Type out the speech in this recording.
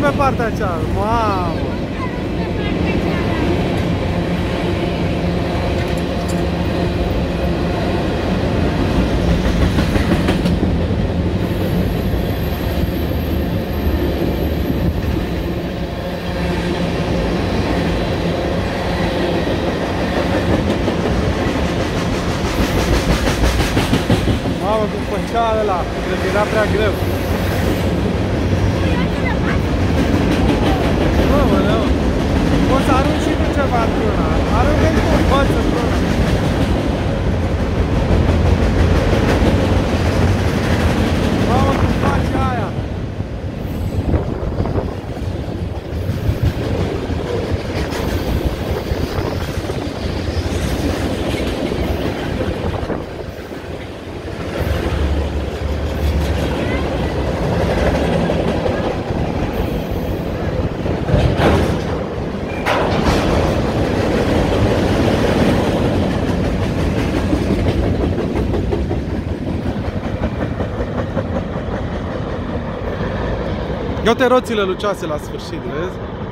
pe partea cealaltă. Mamă! Mamă, cum făcea ăla, cred că era prea greu. Mamă, nu. Poți să arunci și tu ceva într-una. Aruncă-i tu, învăț într-una. Mamă, cum faci aia? Ia-te roțile lucioase la sfârșit, vezi?